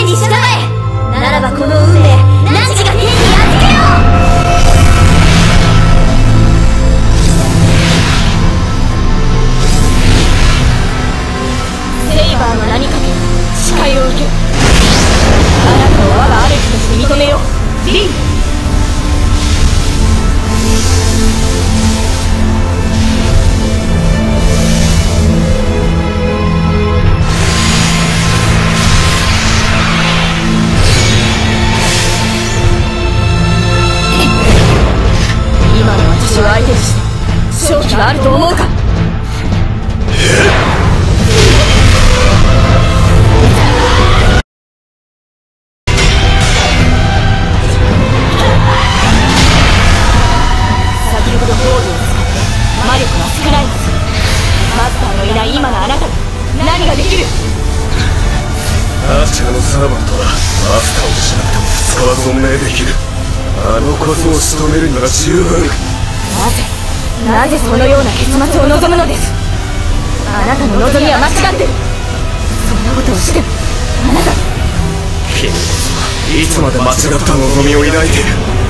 命に従え。ならばこの運命、汝が天に預けよう。セイバーの名にかけ誓いを受ける。あなたを我が主として認めよう。リン。今の私を相手にして勝機があると思うか。今のあなたに何ができる。 アーチャーのサーバントはマスターをしなくても2日は存命できる。あの小僧を仕留めるには十分。 なぜそのような結末を望むのです。あなたの望みは間違ってる。そんなことをしてもあなた、 君こそいつまで間違った望みを抱いている。